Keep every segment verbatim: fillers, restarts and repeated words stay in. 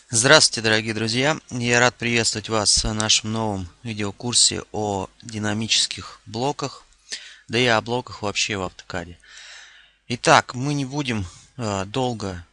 Здравствуйте, дорогие друзья! Я рад приветствовать вас в нашем новом видеокурсе о динамических блоках, да и о блоках вообще в автокаде. Итак, мы не будем э, долго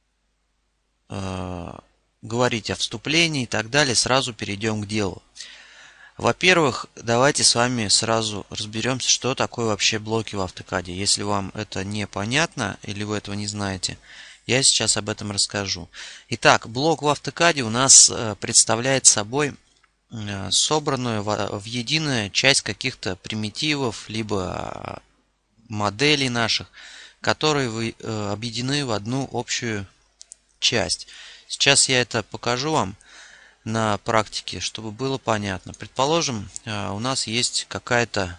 э, говорить о вступлении и так далее, сразу перейдем к делу. Во-первых, давайте с вами сразу разберемся, что такое вообще блоки в автокаде. Если вам это непонятно или вы этого не знаете, я сейчас об этом расскажу. Итак, блок в автокаде у нас представляет собой собранную в единую часть каких-то примитивов, либо моделей наших, которые объединены в одну общую часть. Сейчас я это покажу вам на практике, чтобы было понятно. Предположим, у нас есть какая-то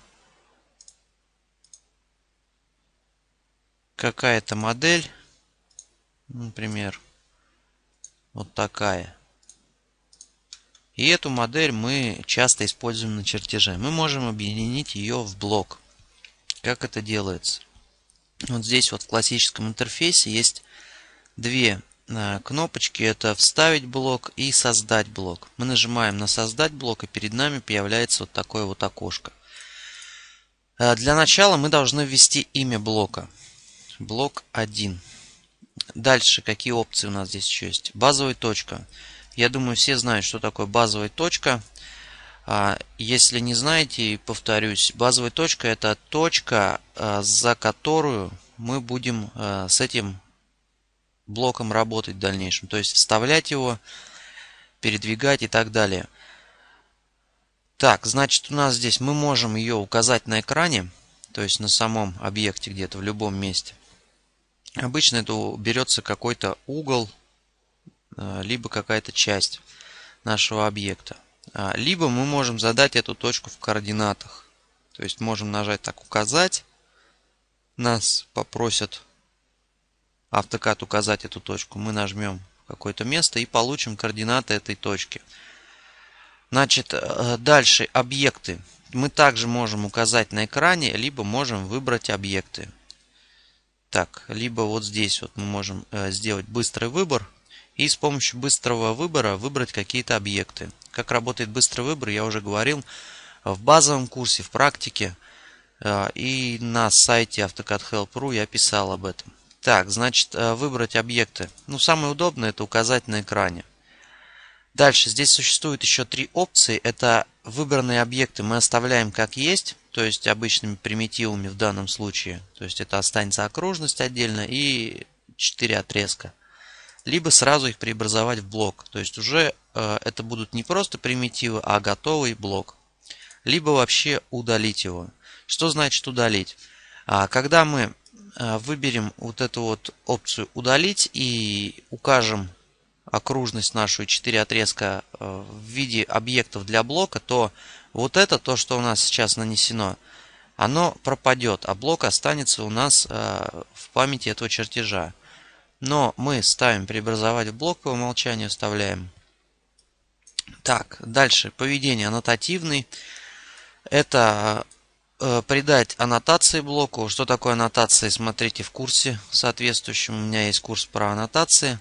какая-то модель, например, вот такая. И эту модель мы часто используем на чертеже. Мы можем объединить ее в блок. Как это делается? Вот здесь вот в классическом интерфейсе есть две кнопочки. Это вставить блок и создать блок. Мы нажимаем на создать блок, и перед нами появляется вот такое вот окошко. Для начала мы должны ввести имя блока. Блок один. Дальше какие опции у нас здесь еще есть? Базовая точка. Я думаю, все знают, что такое базовая точка. Если не знаете, повторюсь, базовая точка — это точка, за которую мы будем с этим блоком работать в дальнейшем. То есть вставлять его, передвигать и так далее. Так, значит, у нас здесь мы можем ее указать на экране, то есть на самом объекте где-то в любом месте. Обычно это берется какой-то угол, либо какая-то часть нашего объекта. Либо мы можем задать эту точку в координатах. То есть можем нажать так «Указать». Нас попросят автокад указать эту точку. Мы нажмем какое-то место и получим координаты этой точки. Значит, дальше объекты. Мы также можем указать на экране, либо можем выбрать объекты. Так, либо вот здесь вот мы можем сделать быстрый выбор. И с помощью быстрого выбора выбрать какие-то объекты. Как работает быстрый выбор, я уже говорил в базовом курсе, в практике. И на сайте автокад help точка ру я писал об этом. Так, значит, выбрать объекты. Ну, самое удобное — это указать на экране. Дальше, здесь существует еще три опции. Это выбранные объекты мы оставляем как есть, то есть обычными примитивами в данном случае. То есть это останется окружность отдельно и четыре отрезка. Либо сразу их преобразовать в блок. То есть уже э, это будут не просто примитивы, а готовый блок. Либо вообще удалить его. Что значит удалить? А, когда мы э, выберем вот эту вот опцию удалить и укажем окружность нашу четыре отрезка э, в виде объектов для блока, то вот это, то, что у нас сейчас нанесено, оно пропадет, а блок останется у нас э, в памяти этого чертежа. Но мы ставим преобразовать в блок, по умолчанию вставляем. Так, дальше поведение аннотативный. Это э, придать аннотации блоку. Что такое аннотации, смотрите в курсе соответствующем. У меня есть курс про аннотации.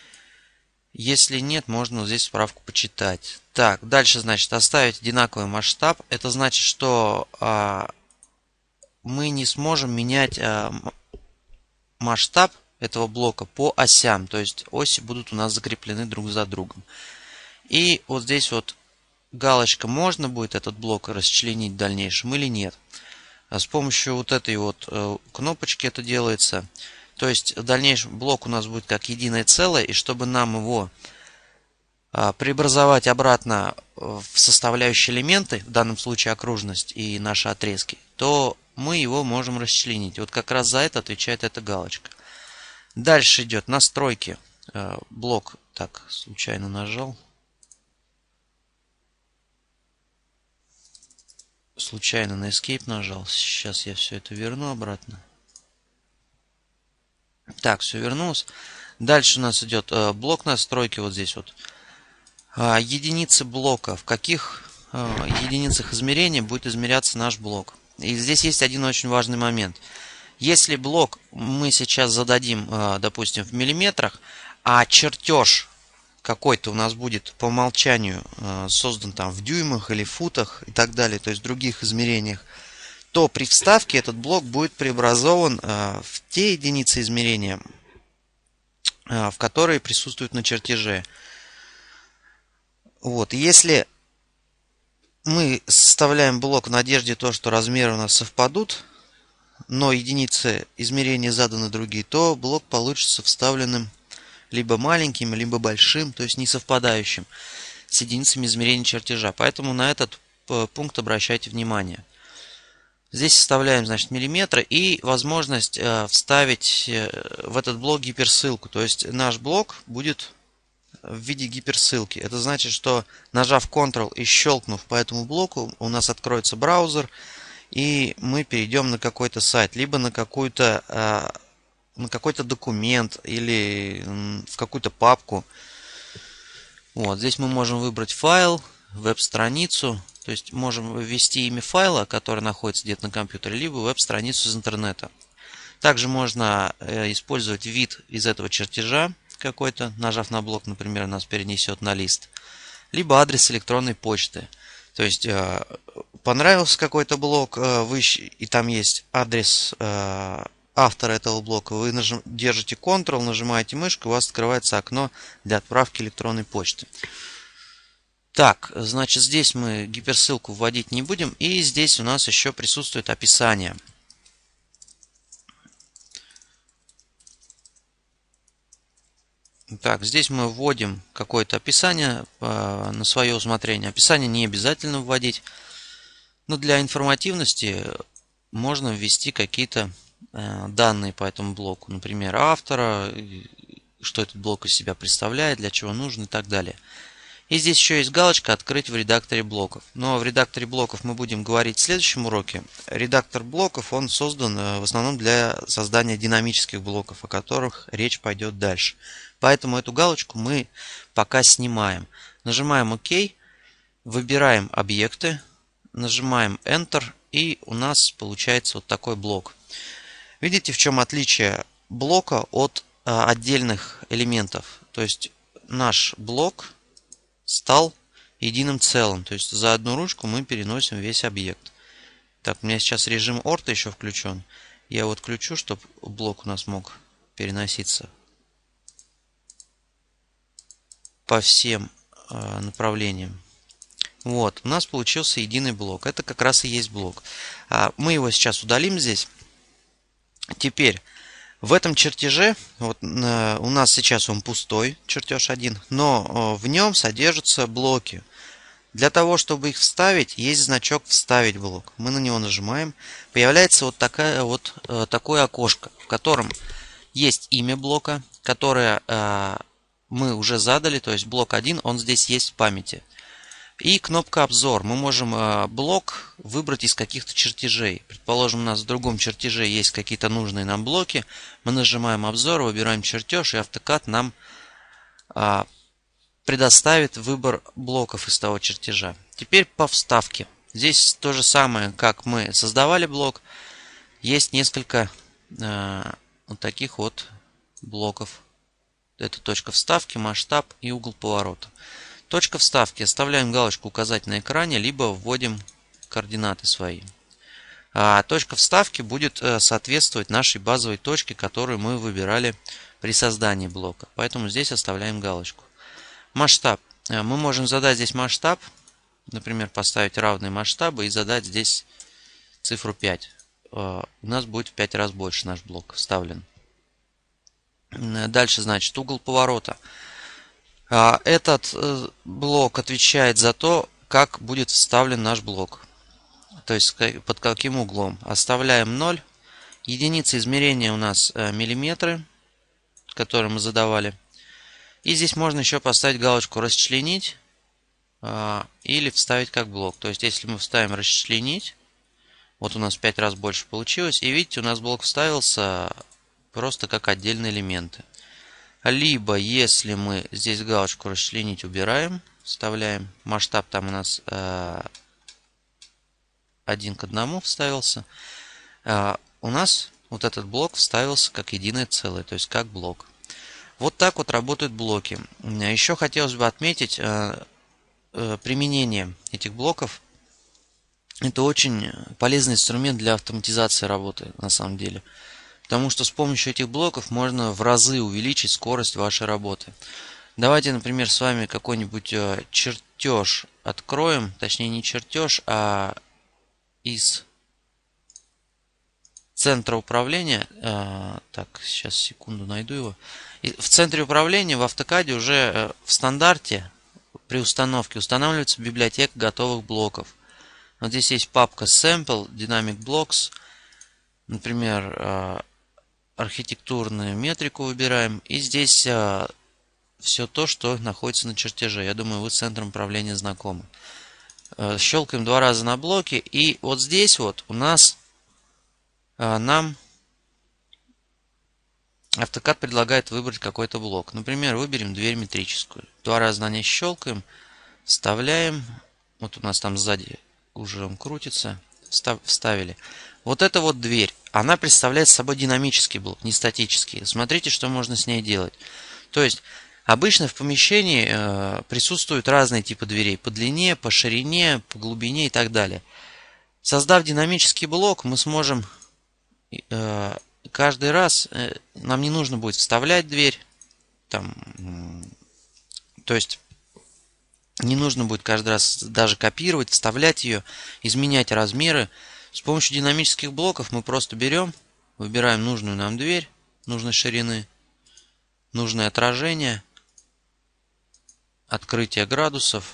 Если нет, можно вот здесь справку почитать. Так, дальше, значит, оставить одинаковый масштаб. Это значит, что э, мы не сможем менять э, масштаб этого блока по осям, то есть оси будут у нас закреплены друг за другом. И вот здесь вот галочка, можно будет этот блок расчленить в дальнейшем или нет. С помощью вот этой вот кнопочки это делается. То есть в дальнейшем блок у нас будет как единое целое, и чтобы нам его преобразовать обратно в составляющие элементы, в данном случае окружность и наши отрезки, то мы его можем расчленить. Вот как раз за это отвечает эта галочка. Дальше идет настройки. Блок, так, случайно нажал. Случайно на Escape нажал. Сейчас я все это верну обратно. Так, все вернулось. Дальше у нас идет блок настройки. Вот здесь вот. Единицы блока. В каких единицах измерения будет измеряться наш блок. И здесь есть один очень важный момент. Если блок мы сейчас зададим, допустим, в миллиметрах, а чертеж, какой-то у нас будет по умолчанию создан там в дюймах или футах и так далее, то есть в других измерениях, то при вставке этот блок будет преобразован в те единицы измерения, в которые присутствуют на чертеже. Вот, если мы составляем блок в надежде то, что размеры у нас совпадут, но единицы измерения заданы другие, то блок получится вставленным либо маленьким, либо большим, то есть не совпадающим с единицами измерения чертежа. Поэтому на этот пункт обращайте внимание. Здесь вставляем, значит, миллиметры и возможность э, вставить в этот блок гиперссылку. То есть наш блок будет в виде гиперссылки. Это значит, что нажав контрол и щелкнув по этому блоку, у нас откроется браузер, и мы перейдем на какой-то сайт, либо на какую-то э, на какой-то документ или в какую-то папку. Вот, здесь мы можем выбрать файл, веб-страницу, то есть можем ввести имя файла, который находится где-то на компьютере, либо веб-страницу из интернета. Также можно использовать вид из этого чертежа какой-то, нажав на блок, например, нас перенесет на лист, либо адрес электронной почты. То есть понравился какой-то блок, вы, и там есть адрес автора этого блока, вы нажим, держите контрол, нажимаете мышку, у вас открывается окно для отправки электронной почты. Так, значит, здесь мы гиперссылку вводить не будем, и здесь у нас еще присутствует описание. Так, здесь мы вводим какое-то описание э, на свое усмотрение. Описание не обязательно вводить, но для информативности можно ввести какие-то данные по этому блоку, например, автора, что этот блок из себя представляет, для чего нужен и так далее. И здесь еще есть галочка «Открыть в редакторе блоков». Но в редакторе блоков мы будем говорить в следующем уроке. Редактор блоков, он создан в основном для создания динамических блоков, о которых речь пойдет дальше. Поэтому эту галочку мы пока снимаем. Нажимаем ОК, выбираем объекты, нажимаем Enter, и у нас получается вот такой блок. Видите, в чем отличие блока от а, отдельных элементов? То есть наш блок стал единым целым. То есть за одну ручку мы переносим весь объект. Так, у меня сейчас режим орта еще включен. Я вот включу, чтобы блок у нас мог переноситься по всем а, направлениям. Вот, у нас получился единый блок. Это как раз и есть блок. А, мы его сейчас удалим здесь. Теперь, в этом чертеже, вот, э, у нас сейчас он пустой, чертеж один, но э, в нем содержатся блоки. Для того, чтобы их вставить, есть значок «Вставить блок». Мы на него нажимаем. Появляется вот, такая, вот э, такое окошко, в котором есть имя блока, которое э, мы уже задали, то есть блок один, он здесь есть в памяти. И кнопка «Обзор». Мы можем блок выбрать из каких-то чертежей. Предположим, у нас в другом чертеже есть какие-то нужные нам блоки. Мы нажимаем «Обзор», выбираем чертеж, и автокад нам предоставит выбор блоков из того чертежа. Теперь по вставке. Здесь то же самое, как мы создавали блок. Есть несколько вот таких вот блоков. Это точка вставки, масштаб и угол поворота. Точка вставки. Оставляем галочку «Указать на экране», либо вводим координаты свои. А точка вставки будет соответствовать нашей базовой точке, которую мы выбирали при создании блока. Поэтому здесь оставляем галочку. Масштаб. Мы можем задать здесь масштаб. Например, поставить равные масштабы и задать здесь цифру пять. У нас будет в пять раз больше наш блок вставлен. Дальше, значит, угол поворота. Этот блок отвечает за то, как будет вставлен наш блок. То есть под каким углом. Оставляем ноль. Единица измерения у нас миллиметры, которые мы задавали. И здесь можно еще поставить галочку «Расчленить» или вставить как блок. То есть если мы вставим «Расчленить», вот у нас в пять раз больше получилось. И видите, у нас блок вставился просто как отдельные элементы. Либо, если мы здесь галочку «Расчленить» убираем, вставляем, масштаб там у нас э, один к одному вставился, э, у нас вот этот блок вставился как единое целое, то есть как блок. Вот так вот работают блоки. Еще хотелось бы отметить применение этих блоков. Это очень полезный инструмент для автоматизации работы на самом деле. Потому что с помощью этих блоков можно в разы увеличить скорость вашей работы. Давайте, например, с вами какой-нибудь чертеж откроем. Точнее, не чертеж, а из центра управления. Так, сейчас секунду найду его. В центре управления в автокаде уже в стандарте при установке устанавливается библиотека готовых блоков. Вот здесь есть папка Sample, Dynamic Blocks. Например, архитектурную метрику выбираем. И здесь все то, что находится на чертеже. Я думаю, вы с центром управления знакомы. Щелкаем два раза на блоки. И вот здесь вот у нас нам автокад предлагает выбрать какой-то блок. Например, выберем дверь метрическую. Два раза на ней щелкаем, вставляем. Вот у нас там сзади уже он крутится. Вставили. Вот эта вот дверь, она представляет собой динамический блок, не статический. Смотрите, что можно с ней делать. То есть, обычно в помещении э, присутствуют разные типы дверей. По длине, по ширине, по глубине и так далее. Создав динамический блок, мы сможем э, каждый раз, э, нам не нужно будет вставлять дверь. Там, э, то есть, не нужно будет каждый раз даже копировать, вставлять ее, изменять размеры. С помощью динамических блоков мы просто берем, выбираем нужную нам дверь, нужной ширины, нужное отражение, открытие градусов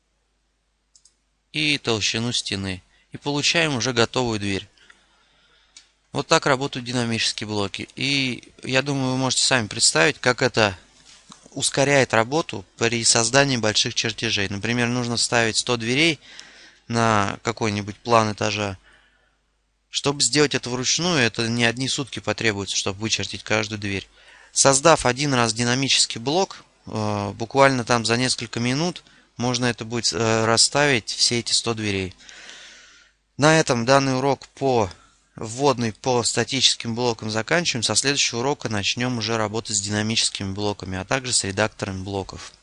и толщину стены. И получаем уже готовую дверь. Вот так работают динамические блоки. И я думаю, вы можете сами представить, как это ускоряет работу при создании больших чертежей. Например, нужно ставить сто дверей на какой-нибудь план этажа. Чтобы сделать это вручную, это не одни сутки потребуется, чтобы вычертить каждую дверь. Создав один раз динамический блок, буквально там за несколько минут можно это будет расставить, все эти сто дверей. На этом данный урок по вводный по статическим блокам заканчиваем. Со следующего урока начнем уже работать с динамическими блоками, а также с редактором блоков.